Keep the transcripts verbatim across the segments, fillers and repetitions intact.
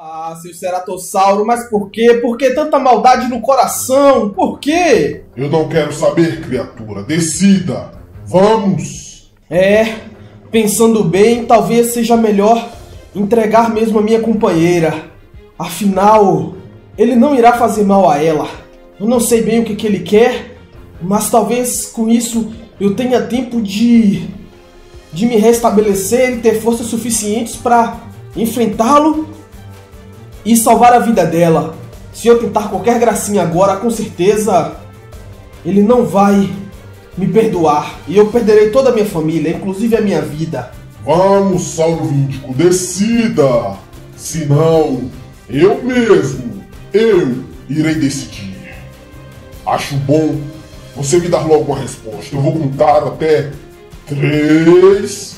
Ah, seu ceratossauro, mas por quê? Por que tanta maldade no coração? Por quê? Eu não quero saber, criatura. Decida. Vamos. É, pensando bem, talvez seja melhor entregar mesmo a minha companheira. Afinal, ele não irá fazer mal a ela. Eu não sei bem o que, que ele quer, mas talvez com isso eu tenha tempo de, de me restabelecer e ter forças suficientes para enfrentá-lo e salvar a vida dela. Se eu tentar qualquer gracinha agora, com certeza ele não vai me perdoar. E eu perderei toda a minha família, inclusive a minha vida. Vamos, Sauro Víndico, decida! Senão, eu mesmo, eu irei decidir. Acho bom você me dar logo uma resposta. Eu vou contar até três,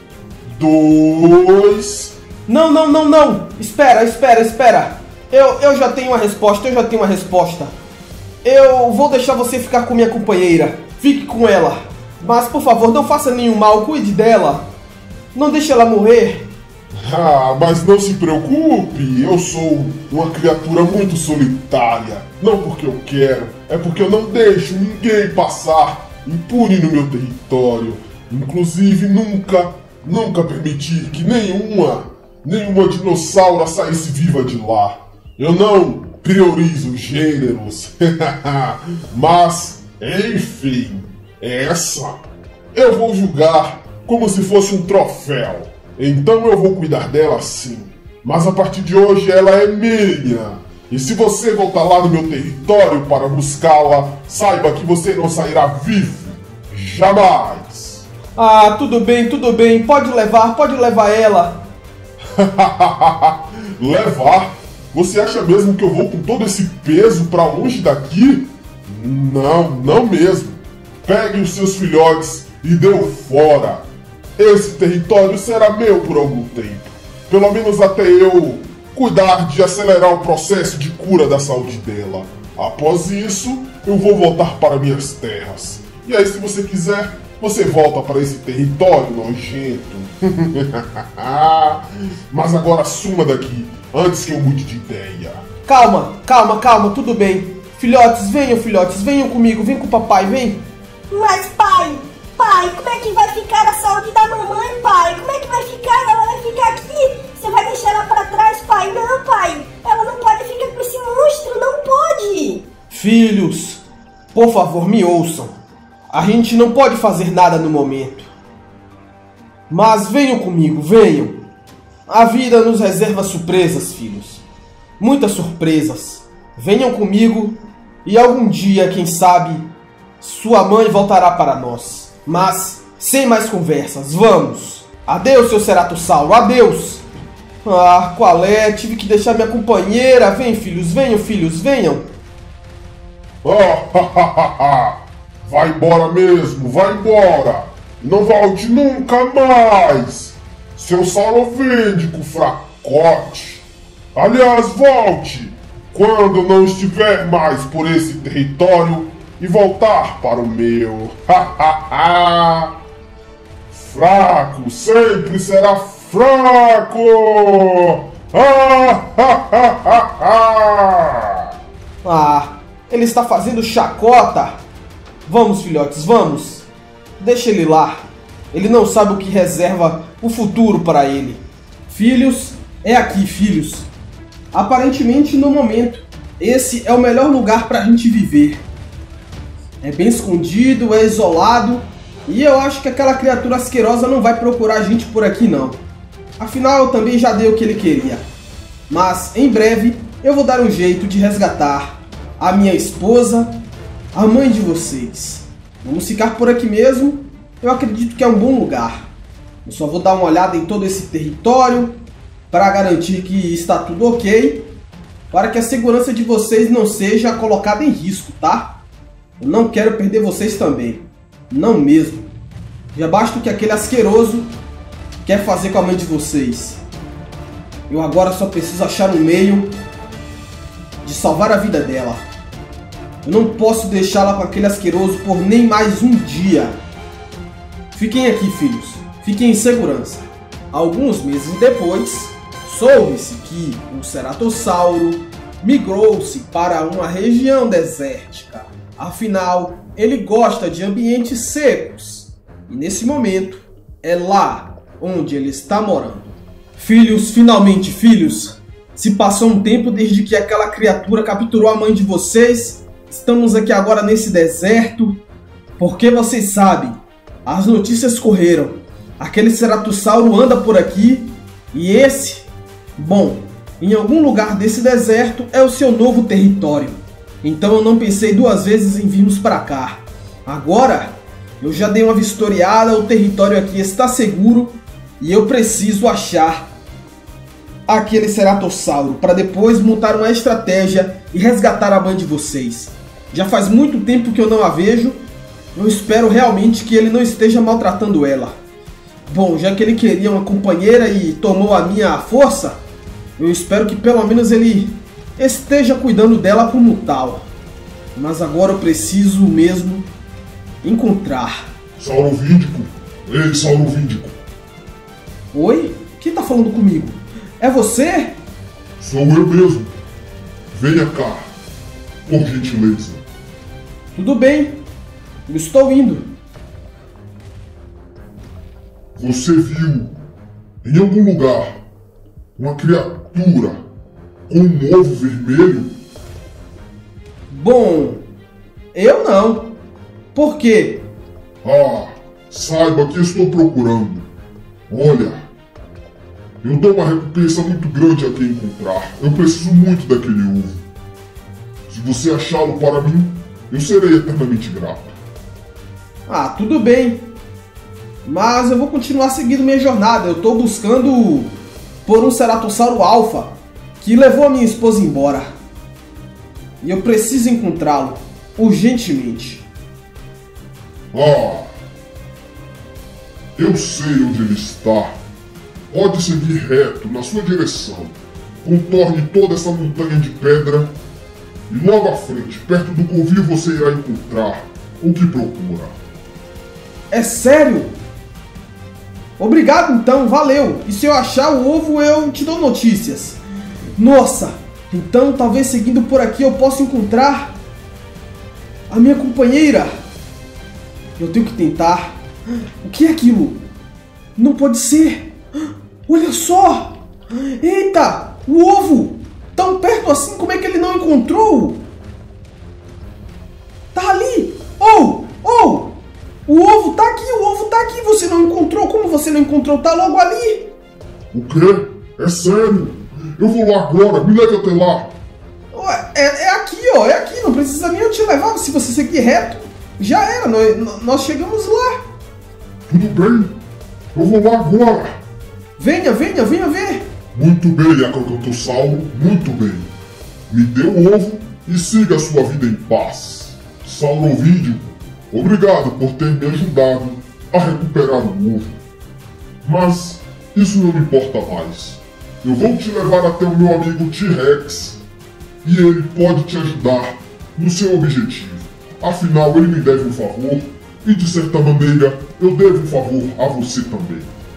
dois... Não, não, não, não! Espera, espera, espera! Eu, eu já tenho uma resposta, eu já tenho uma resposta. Eu vou deixar você ficar com minha companheira. Fique com ela. Mas, por favor, não faça nenhum mal, cuide dela. Não deixe ela morrer. Ah, mas não se preocupe, eu sou uma criatura muito solitária. Não porque eu quero, é porque eu não deixo ninguém passar impune no meu território. Inclusive, nunca, nunca permiti que nenhuma, nenhuma dinossauro saísse viva de lá. Eu não priorizo gêneros. Mas, enfim, essa eu vou julgar como se fosse um troféu. Então eu vou cuidar dela sim. Mas a partir de hoje ela é minha. E se você voltar lá no meu território para buscá-la, saiba que você não sairá vivo. Jamais. Ah, tudo bem, tudo bem. Pode levar, pode levar ela. Levar? Você acha mesmo que eu vou com todo esse peso para longe daqui? Não, não mesmo. Pegue os seus filhotes e dê-o fora. Esse território será meu por algum tempo. Pelo menos até eu cuidar de acelerar o processo de cura da saúde dela. Após isso, eu vou voltar para minhas terras. E aí, se você quiser, você volta para esse território nojento. Mas agora suma daqui, antes que eu mude de ideia. Calma, calma, calma, tudo bem. Filhotes, venham, filhotes, venham comigo, vem com o papai, vem. Mas pai, pai, como é que vai ficar a saúde da mamãe, pai? Como é que vai ficar? Ela vai ficar aqui? Você vai deixar ela pra trás, pai? Não, pai, ela não pode ficar com esse monstro, não pode. Filhos, por favor, me ouçam. A gente não pode fazer nada no momento. Mas venham comigo, venham. A vida nos reserva surpresas, filhos. Muitas surpresas. Venham comigo e algum dia, quem sabe, sua mãe voltará para nós. Mas, sem mais conversas, vamos. Adeus, seu ceratossauro, adeus. Ah, qual é? Tive que deixar minha companheira. Vem, filhos, venham, filhos, venham. Vai embora mesmo, vai embora. Não volte nunca mais. Seu Sauro Víndico fracote. Aliás, volte quando não estiver mais por esse território e voltar para o meu. Fraco sempre será fraco. Ah, ele está fazendo chacota. Vamos, filhotes, vamos. Deixa ele lá. Ele não sabe o que reserva o futuro para ele. Filhos, é aqui, filhos. Aparentemente, no momento, esse é o melhor lugar para a gente viver. É bem escondido, é isolado, e eu acho que aquela criatura asquerosa não vai procurar a gente por aqui não. Afinal, eu também já dei o que ele queria. Mas, em breve, eu vou dar um jeito de resgatar a minha esposa, a mãe de vocês. Vamos ficar por aqui mesmo. Eu acredito que é um bom lugar. Eu só vou dar uma olhada em todo esse território para garantir que está tudo ok, para que a segurança de vocês não seja colocada em risco, tá? Eu não quero perder vocês também. Não mesmo. Já basta o que aquele asqueroso quer fazer com a mãe de vocês. Eu agora só preciso achar um meio de salvar a vida dela. Eu não posso deixá-la com aquele asqueroso por nem mais um dia. Fiquem aqui, filhos. Fiquem em segurança. Alguns meses depois, Soube-se que um ceratossauro migrou-se para uma região desértica. Afinal, ele gosta de ambientes secos. E nesse momento, é lá onde ele está morando. Filhos, finalmente filhos, se passou um tempo desde que aquela criatura capturou a mãe de vocês. Estamos aqui agora nesse deserto, porque vocês sabem, as notícias correram. Aquele ceratossauro anda por aqui e esse, bom, em algum lugar desse deserto é o seu novo território. Então eu não pensei duas vezes em virmos para cá. Agora, eu já dei uma vistoriada, o território aqui está seguro e eu preciso achar aquele ceratossauro para depois montar uma estratégia e resgatar a mãe de vocês. Já faz muito tempo que eu não a vejo, eu espero realmente que ele não esteja maltratando ela. Bom, já que ele queria uma companheira e tomou a minha força, eu espero que pelo menos ele esteja cuidando dela como tal. Mas agora eu preciso mesmo encontrar. Saurovíndico! Ei, Saurovíndico! Oi? Quem tá falando comigo? É você? Sou eu mesmo. Venha cá, por gentileza. Tudo bem, eu estou indo. Você viu em algum lugar uma criatura com um ovo vermelho? Bom, eu não. Por quê? Ah, saiba que estou procurando. Olha, eu dou uma recompensa muito grande a quem encontrar. Eu preciso muito daquele ovo. Se você achá-lo para mim, eu serei eternamente grato. Ah, tudo bem. Mas eu vou continuar seguindo minha jornada. Eu estou buscando por um ceratossauro alfa que levou a minha esposa embora. E eu preciso encontrá-lo urgentemente. Ah, eu sei onde ele está. Pode seguir reto na sua direção. Contorne toda essa montanha de pedra e logo à frente, perto do covil, você irá encontrar o que procura. É sério? Obrigado então, valeu. E se eu achar o ovo, eu te dou notícias. Nossa, então talvez seguindo por aqui eu possa encontrar a minha companheira. Eu tenho que tentar. O que é aquilo? Não pode ser. Olha só. Eita, o ovo. Tão perto assim, como é que ele não encontrou? Tá ali. Oh, oh. O ovo tá aqui, o ovo tá aqui. Você não encontrou? Como você não encontrou? Tá logo ali. O quê? É sério? Eu vou lá agora, me leve até lá. Ué, é, é aqui, ó, é aqui. Não precisa nem eu te levar. Se você seguir reto, já era. Nós, nós chegamos lá. Tudo bem, eu vou lá agora. Venha, venha, venha ver. Muito bem, Acrocantossauro, muito bem. Me dê o ovo e siga a sua vida em paz. Saurovíndico, obrigado por ter me ajudado a recuperar o ovo. Mas isso não me importa mais. Eu vou te levar até o meu amigo T-Rex e ele pode te ajudar no seu objetivo. Afinal, ele me deve um favor e, de certa maneira, eu devo um favor a você também.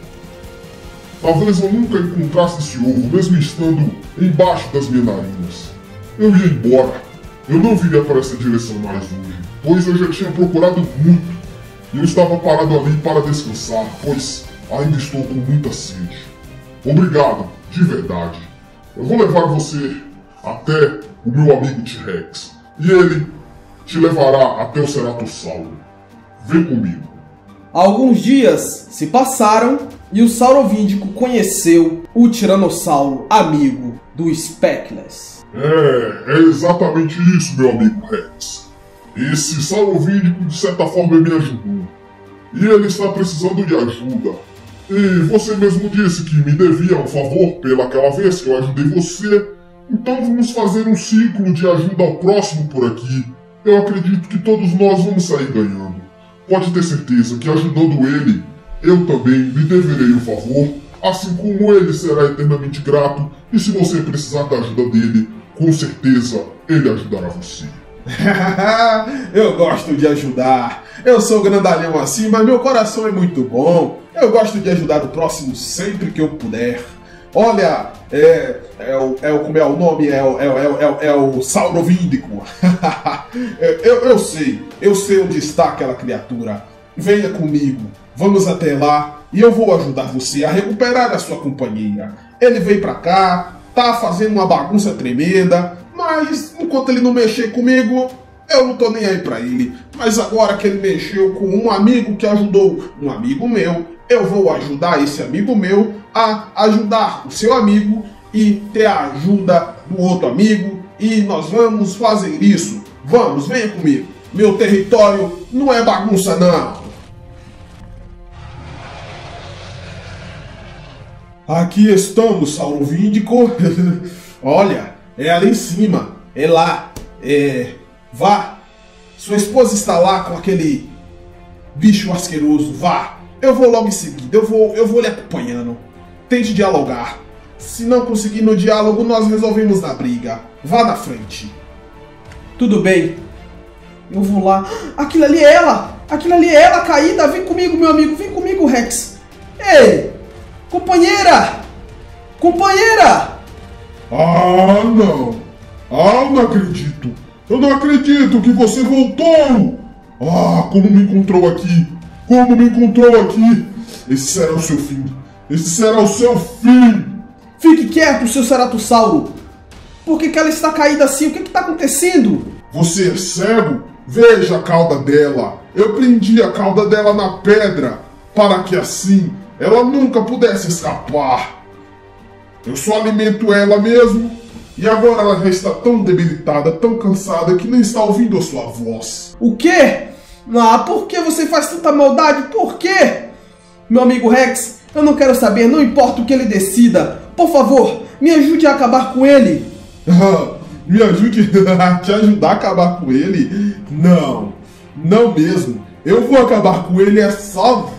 Talvez eu nunca encontrasse esse ovo, mesmo estando embaixo das minhas narinas. Eu ia embora. Eu não viria para essa direção mais hoje, pois eu já tinha procurado muito. E eu estava parado ali para descansar, pois ainda estou com muita sede. Obrigado, de verdade. Eu vou levar você até o meu amigo T-Rex. E ele te levará até o ceratossauro. Vem comigo. Alguns dias se passaram e o Saurovíndico conheceu o tiranossauro amigo do Speckless. É, é exatamente isso, meu amigo Rex. Esse Saurovíndico, de certa forma, me ajudou. E ele está precisando de ajuda. E você mesmo disse que me devia um favor pelaquela vez que eu ajudei você. Então vamos fazer um ciclo de ajuda ao próximo por aqui. Eu acredito que todos nós vamos sair ganhando. Pode ter certeza que ajudando ele, eu também lhe deverei um favor, assim como ele será eternamente grato, e se você precisar da ajuda dele, com certeza ele ajudará você. Eu gosto de ajudar. Eu sou grandalhão assim, mas meu coração é muito bom. Eu gosto de ajudar o próximo sempre que eu puder. Olha, É, é, o, é o, como é o nome? É o, é, o- é, o- é, o- é o Saurovíndico. eu, eu sei, eu sei onde está aquela criatura. Venha comigo, vamos até lá e eu vou ajudar você a recuperar a sua companheira. Ele veio pra cá, tá fazendo uma bagunça tremenda, mas enquanto ele não mexer comigo, eu não tô nem aí pra ele. Mas agora que ele mexeu com um amigo que ajudou um amigo meu, eu vou ajudar esse amigo meu a ajudar o seu amigo e ter a ajuda do outro amigo. E nós vamos fazer isso. Vamos, venha comigo. Meu território não é bagunça, não. Aqui estamos, Saurovíndico. Olha, é ali em cima. É lá. É... Vá. Sua esposa está lá com aquele bicho asqueroso. Vá. Eu vou logo em seguida. Eu vou, eu vou lhe acompanhando. Tente dialogar. Se não conseguir no diálogo, nós resolvemos na briga. Vá na frente. Tudo bem. Eu vou lá. Aquilo ali é ela! Aquilo ali é ela caída! Vem comigo, meu amigo! Vem comigo, Rex! Ei! Companheira! Companheira! Ah, não! Ah, não acredito! Eu não acredito que você voltou! Ah, como me encontrou aqui! Como me encontrou aqui! Esse será o seu fim! Esse será o seu fim! Fique quieto, seu ceratossauro! Por que que ela está caída assim? O que que está acontecendo? Você é cego? Veja a cauda dela! Eu prendi a cauda dela na pedra para que assim ela nunca pudesse escapar. Eu só alimento ela mesmo e agora ela já está tão debilitada, tão cansada que nem está ouvindo a sua voz. O quê? Ah, por que você faz tanta maldade? Por quê? Meu amigo Rex, eu não quero saber, não importa o que ele decida. Por favor, me ajude a acabar com ele. Me ajude a te ajudar a acabar com ele? Não, não mesmo. Eu vou acabar com ele é sozinho.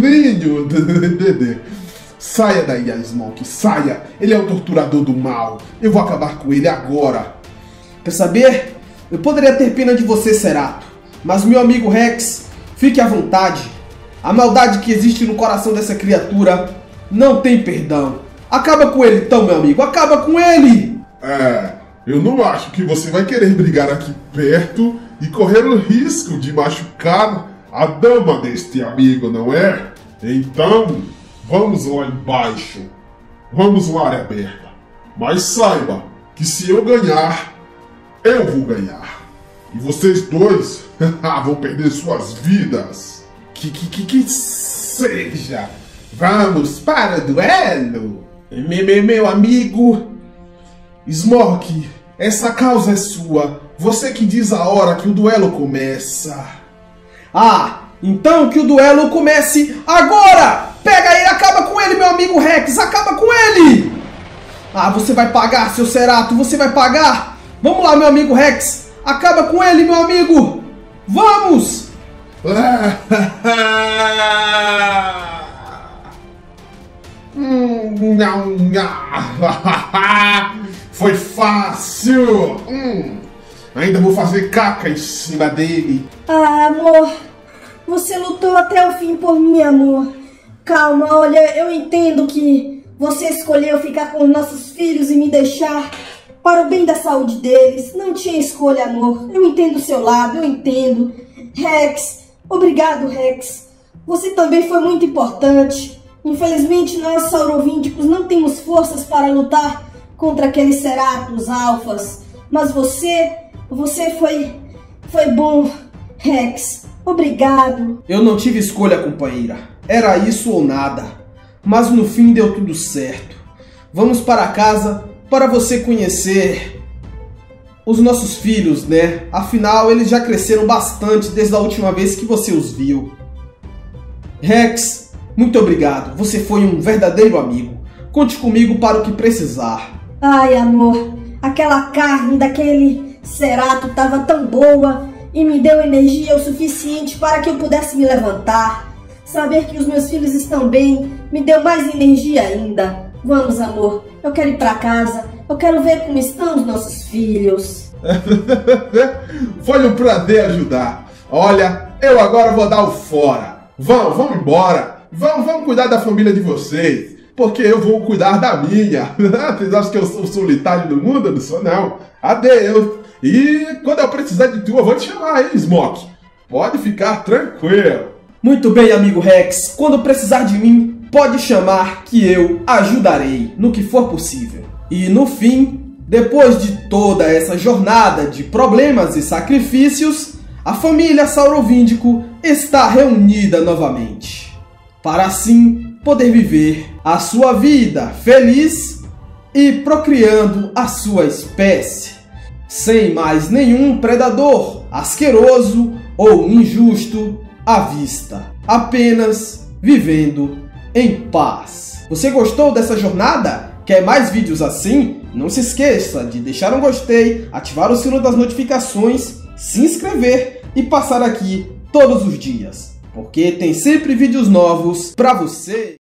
Saia daí, Smoke, saia. Ele é o torturador do mal. Eu vou acabar com ele agora. Quer saber? Eu poderia ter pena de você, Cerato. Mas meu amigo Rex, fique à vontade. A maldade que existe no coração dessa criatura não tem perdão. Acaba com ele então, meu amigo. Acaba com ele. É, eu não acho que você vai querer brigar aqui perto e correr o risco de machucar a dama deste amigo, não é? Então, vamos lá embaixo. Vamos lá, área aberta. Mas saiba que se eu ganhar, eu vou ganhar. E vocês dois vão perder suas vidas. Que, que, que, que seja. Vamos para o duelo. Meu, meu amigo Smoke, essa causa é sua. Você que diz a hora que o duelo começa. Ah, então que o duelo comece agora! Pega ele, acaba com ele, meu amigo Rex! Acaba com ele! Ah, você vai pagar, seu Cerato, você vai pagar! Vamos lá, meu amigo Rex! Acaba com ele, meu amigo! Vamos! Foi fácil! Hum, ainda vou fazer caca em cima dele. Ah, amor, você lutou até o fim por mim, amor. Calma, olha, eu entendo que você escolheu ficar com os nossos filhos e me deixar para o bem da saúde deles. Não tinha escolha, amor. Eu entendo o seu lado, eu entendo. Rex, obrigado, Rex. Você também foi muito importante. Infelizmente, nós, saurovíndicos, não temos forças para lutar contra aqueles ceratos alfas. Mas você, você foi, foi bom, Rex. Obrigado. Eu não tive escolha, companheira. Era isso ou nada. Mas no fim deu tudo certo. Vamos para casa para você conhecer os nossos filhos, né? Afinal, eles já cresceram bastante desde a última vez que você os viu. Rex, muito obrigado. Você foi um verdadeiro amigo. Conte comigo para o que precisar. Ai, amor, aquela carne daquele cerato estava tão boa e me deu energia o suficiente para que eu pudesse me levantar. Saber que os meus filhos estão bem me deu mais energia ainda. Vamos, amor, eu quero ir para casa. Eu quero ver como estão os nossos filhos. Foi um prazer ajudar. Olha, eu agora vou dar o fora. Vão, vão embora. Vão, vão cuidar da família de vocês. porque eu vou cuidar da minha. Vocês acham que eu sou solitário do mundo? Eu não sou, não. Adeus. E quando eu precisar de tu, eu vou te chamar, hein, Smoke? Pode ficar tranquilo. Muito bem, amigo Rex. Quando precisar de mim, pode chamar que eu ajudarei no que for possível. E no fim, depois de toda essa jornada de problemas e sacrifícios, a família Saurovíndico está reunida novamente, para assim poder viver a sua vida feliz e procriando a sua espécie, sem mais nenhum predador asqueroso ou injusto à vista, apenas vivendo em paz. Você gostou dessa jornada? Quer mais vídeos assim? Não se esqueça de deixar um gostei, ativar o sino das notificações, se inscrever e passar aqui todos os dias, porque tem sempre vídeos novos para você.